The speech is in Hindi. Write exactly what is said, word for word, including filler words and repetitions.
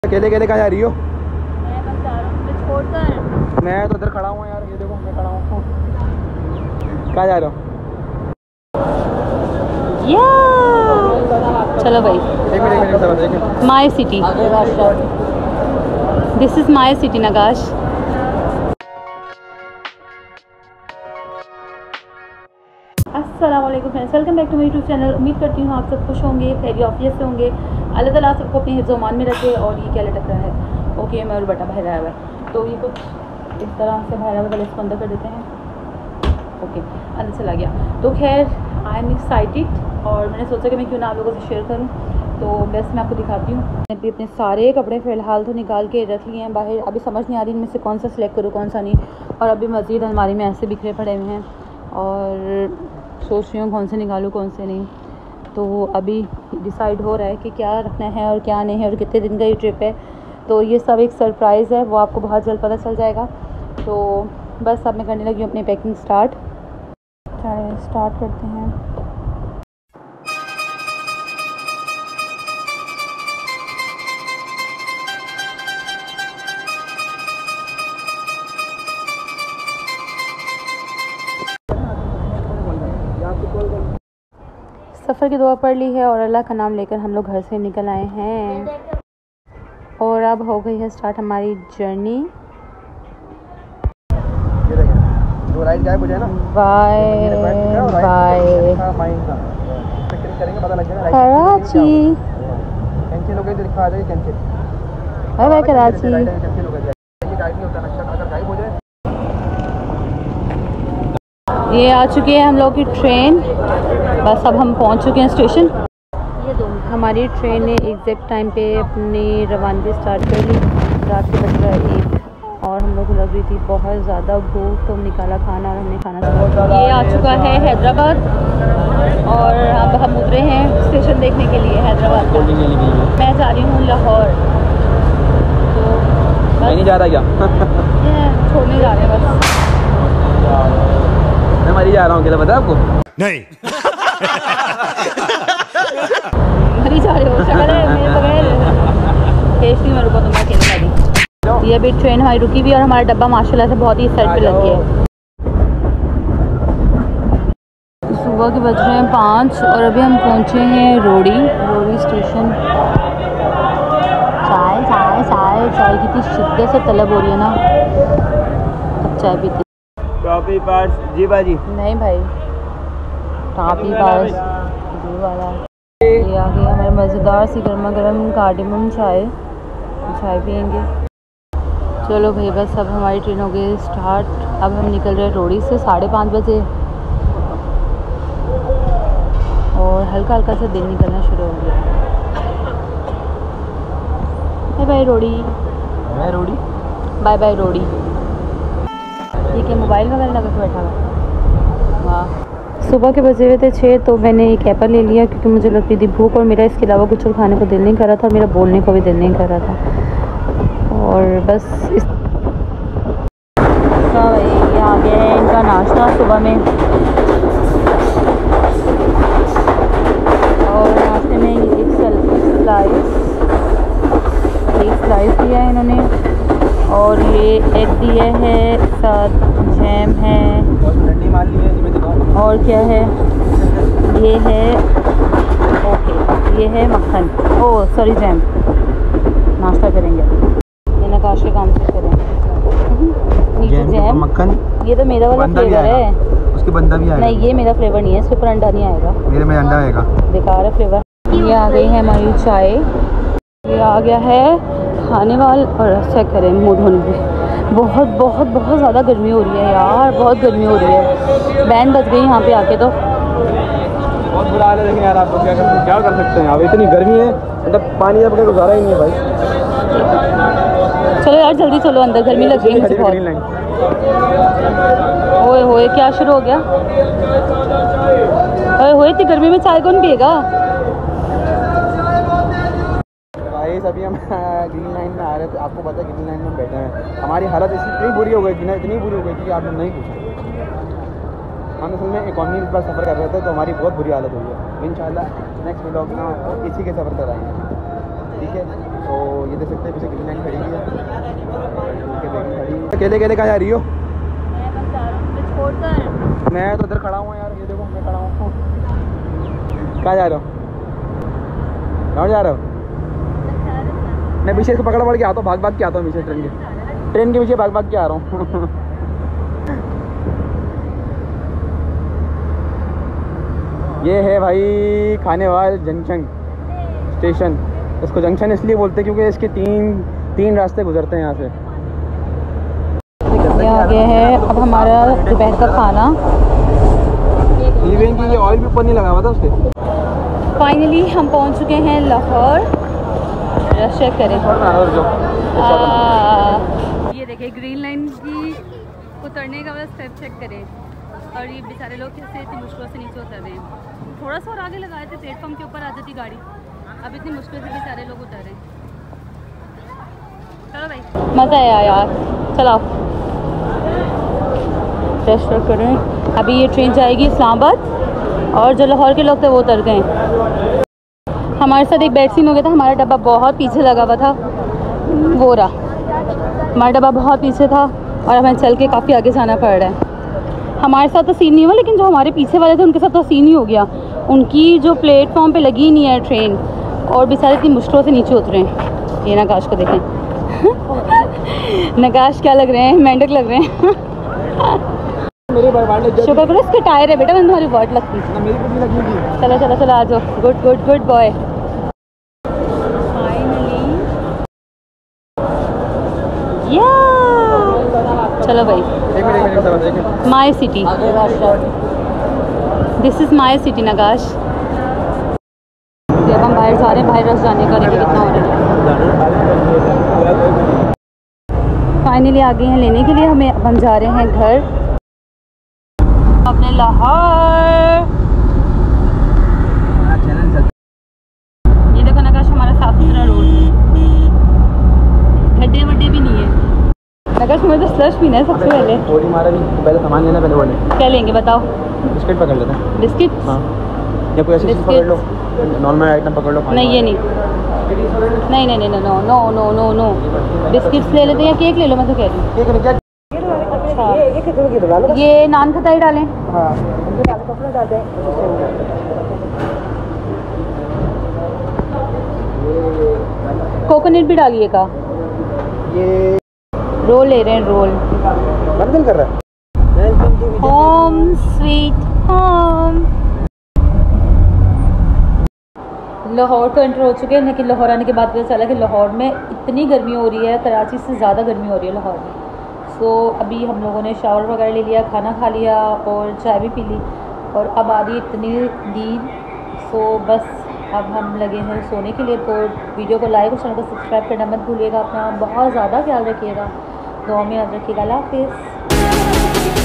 अकेले अकेले कहाँ जा रही हो? मैं बस जा रहा हूँ तुझे छोड़कर। मैं तो इधर खड़ा हूँ यार, ये देखो मैं खड़ा हूँ। कहाँ जा रहा हूँ? चलो भाई, एक मिनट एक मिनट एक minute. My city, this is my city नगाश। अस्सलाम वालेकुम friends, welcome back to my YouTube channel. उम्मीद करती हूँ आप सब खुश होंगे, खैरियत ऑफियत से होंगे। अल्लाह ताला सबको अपने हिफ्ज़ मान में रखे। और ये क्या लटक रहा है? ओके, मैं और बटा बाहर आया हुआ है, तो ये कुछ इस तरह से बाहर आया हुआ है। इसको अंदर कर देते हैं। ओके, अंदर चला गया। तो खैर, आई एम एक्साइटेड और मैंने सोचा कि मैं क्यों ना आप लोगों से शेयर करूँ। तो बस मैं आपको दिखाती हूँ। मैंने भी अपने सारे कपड़े फ़िलहाल तो निकाल के रख लिए हैं बाहर। अभी समझ नहीं आ रही इनमें से कौन सा सिलेक्ट करूँ कौन सा नहीं। और अभी मज़ीद अलमारी में ऐसे बिखरे पड़े हुए हैं और सोच रही हूँ कौन से निकालूँ कौन से नहीं। तो अभी डिसाइड हो रहा है कि क्या रखना है और क्या नहीं है और कितने दिन का ये ट्रिप है। तो ये सब एक सरप्राइज़ है, वो आपको बहुत जल्द पता चल जाएगा। तो बस अब मैं करने लगी हूँ अपनी पैकिंग स्टार्ट। स्टार्ट करते हैं। सफ़र की दुआ पढ़ ली है और अल्लाह का नाम लेकर हम लोग घर से निकल आए हैं। और अब हो गई है स्टार्ट हमारी journey. Bye bye Karachi. Bye bye Karachi. ये आ चुकी है हम लोग की ट्रेन। बस अब हम पहुंच चुके हैं स्टेशन। ये दो हमारी ट्रेन ने एग्जैक्ट टाइम पे अपनी रवानगी स्टार्ट कर ली। रात के बज रहा है एक और हम लोग को लग रही थी बहुत ज़्यादा भूख, तो निकाला खाना और हमने खाना स्टार्ट। ये आ चुका है हैदराबाद और अब हम उतरे हैं स्टेशन देखने के लिए हैदराबाद का। मैं जा रही हूँ लाहौर। तो मैं नहीं जा रहा क्या? छोड़ने जा रहे हैं बस। मैं मरी जा रहा हूँ, क्या पता है आपको? नहीं। मरी जा रहे हो शक्ल है मेरे बगैर। केश नहीं, मैं रुका तो मैं अकेले मरी। ये अभी ट्रेन हमारी रुकी हुई और हमारा डब्बा माशाल्लाह से बहुत ही साइड पे लग गया है। सुबह के बज रहे हैं पाँच और अभी हम पहुँचे हैं रोड़ी रोड़ी स्टेशन। चाय चाय चाय चाय कितनी शिद्दत से तलब हो रही है ना। अब चाय पीते। टॉपी पास जी बाजी। नहीं भाई, टॉपी पास जी वाला। ये आ गई हमारे मज़ेदार सी गर्मा गर्म कार्डिमम चाय। चाय पियेंगे। चलो भाई, बस अब हमारी ट्रेन हो गई स्टार्ट। अब हम निकल रहे हैं रोड़ी से साढ़े पाँच बजे और हल्का हल्का सा दिन निकलना शुरू हो गया। बाय बाय रोड़ी। मैं रोड़ी। बाय बाय रोड़ी। ये क्या मोबाइल वगैरह लगा के बैठा हुआ? वाह। सुबह के बजे हुए थे छः, तो मैंने एक एप्पल ले लिया क्योंकि मुझे लग रही थी भूख और मेरा इसके अलावा कुछ और खाने को दिल नहीं कर रहा था और मेरा बोलने को भी दिल नहीं कर रहा था। और बस इस ये आ गया है इनका नाश्ता सुबह में। और नाश्ते में एक स्लाइस एक स्लाइस दिया है इन्होंने और ये एग दिया है, साथ जैम है और क्या है ये है, ओके ये है मक्खन, ओह सॉरी जैम। नाश्ता करेंगे, ये नकाश के काम से करेंगे। नीचे जैम मक्खन। ये तो मेरा वाला फ्लेवर है, उसके बंदा भी आएगा। नहीं, ये मेरा फ्लेवर नहीं है, इसके ऊपर अंडा नहीं आएगा। मेरे में अंडा आएगा, बेकार है फ्लेवर। ये आ गई है हमारी चाय। ये आ गया है खाने वाल और चेक करें मुँह धोने पे। बहुत बहुत बहुत ज़्यादा गर्मी हो रही है यार, बहुत गर्मी हो रही है। बैन बज गई यहाँ पे आके तो बहुत बुरा हाल है। लेकिन यार आप क्या कर क्या कर सकते हैं, अब इतनी गर्मी है, मतलब पानी आपका गुजारा ही नहीं है भाई। चलो यार जल्दी चलो अंदर, गर्मी लग गई मुझे बहुत। ओए होए क्या शुरू हो गया? ओए होए इतनी गर्मी में चाय कौन पिएगा? अभी हम ग्रीन लाइन में आ रहे थे, आपको पता है ग्रीन लाइन में बैठे हैं। हमारी हालत इतनी बुरी हो गई थी ना, इतनी बुरी हो गई थी कि आप लोग नहीं पूछें। हम असल में इकॉनमी पर सफ़र कर रहे थे तो हमारी बहुत बुरी हालत हुई है। इंशाल्लाह नेक्स्ट व्लॉग में इसी के सफ़र कराएंगे, ठीक है। तो ये देख सकते हैं पीछे ग्रीन लाइन खड़ी हुई है। अकेले अकेले कहाँ जा रही हो? मैं तो इधर खड़ा हूँ यार, ये देखो मैं खड़ा हूँ। कहाँ जा रहे हो? कहाँ जा रहे हो? मैं पीछे इसको पकड़ पकड़ के आता हूँ, भाग भाग के आता हूँ पीछे ट्रेन के ट्रेन के पीछे भाग भाग के आ रहा हूँ। ये है भाई खानेवाल जंक्शन स्टेशन। इसको जंक्शन इसलिए बोलते हैं क्योंकि इसके तीन तीन रास्ते गुजरते हैं यहाँ से। ये आ गया है अब हमारा दोपहर का खाना। इवन की ये ऑयल भी ऊपर नहीं लगा हुआ था उसके। फाइनली हम पहुंच चुके हैं लाहौर। रश चेक करें। ये देखिए ग्रीन लाइन की उतरने का बस स्टेप चेक करें। और ये बेचारे लोग कैसे इतनी मुश्किल से नीचे उतर रहे हैं। थोड़ा सा और आगे लगाए थे प्लेटफॉर्म के ऊपर आ जाती गाड़ी। अब इतनी मुश्किल से बेचारे लोग उतर रहे हैं। चलो भाई मज़ा आया यार। चलो रेस्ट करें। अभी ये ट्रेन जाएगी इस्लामाबाद और जो लाहौर के लोग थे वो उतर गए। हमारे साथ एक बैड सीन हो गया था। हमारा डब्बा बहुत पीछे लगा हुआ था। वो रहा हमारा डब्बा बहुत पीछे था और हमें चल के काफ़ी आगे जाना पड़ रहा है। हमारे साथ तो सीन नहीं हुआ लेकिन जो हमारे पीछे वाले थे उनके साथ तो सीन ही हो गया। उनकी जो प्लेटफॉर्म पे लगी नहीं है ट्रेन और बेचारे इतनी मुश्किलों से नीचे उतरे हैं। ये नगाश को देखें। नगाश क्या लग रहे हैं? मेंढक लग रहे हैं। शुक्र करो इसके टायर है बेटा, मैंने तुम्हारी वर्ड लगती है। चलो चलो चलो आ जाओ। Good good good boy. Finally या चलो भाई my city. This is my city नगाश। जब हम बाहर जा रहे हैं, बाहर रस जाने का देखिए कितना हो रहा है। फाइनली आ गए हैं लेने के लिए हमें। अब हम जा रहे हैं घर अपने लाहौर। ये देखो नगाश हमारा साफ सुथरा रोड, गड्ढे वड्डे भी नहीं है। नगाश मुझे तो स्लश पीना है सबसे पहले। थोड़ी मारा भी पहले सामान लेना पहले बोले क्या लेंगे बताओ? बिस्किट पकड़ लेते हैं। बिस्किट? हाँ या कोई ऐसी चीज़ पकड़ लो, नॉर्मल आइटम पकड़ लो। नहीं ये नहीं नहीं नहीं नहीं no no no no no biscuits ले लेते हैं या केक ले लो। मैं तो कह रही हूँ अच्छा ये नान खटाई डालें। हाँ कोकोनट भी डालिएगा। ये रोल ले रहे हैं रोल। बंदल कर रहा है। Home sweet home. लाहौर तो एंटर हो चुके हैं लेकिन लाहौर आने के बाद पता चला कि लाहौर में इतनी गर्मी हो रही है, कराची से ज़्यादा गर्मी हो रही है लाहौर में। सो अभी हम लोगों ने शावर वगैरह ले लिया, खाना खा लिया और चाय भी पी ली और अब आ रही इतनी नींद। सो बस अब हम लगे हैं सोने के लिए। तो वीडियो को लाइक और चैनल को सब्सक्राइब करना मत भूलिएगा। अपना बहुत ज़्यादा ख्याल रखिएगा, दुआ में याद रखिएगा। अल्लाह हाफिज़।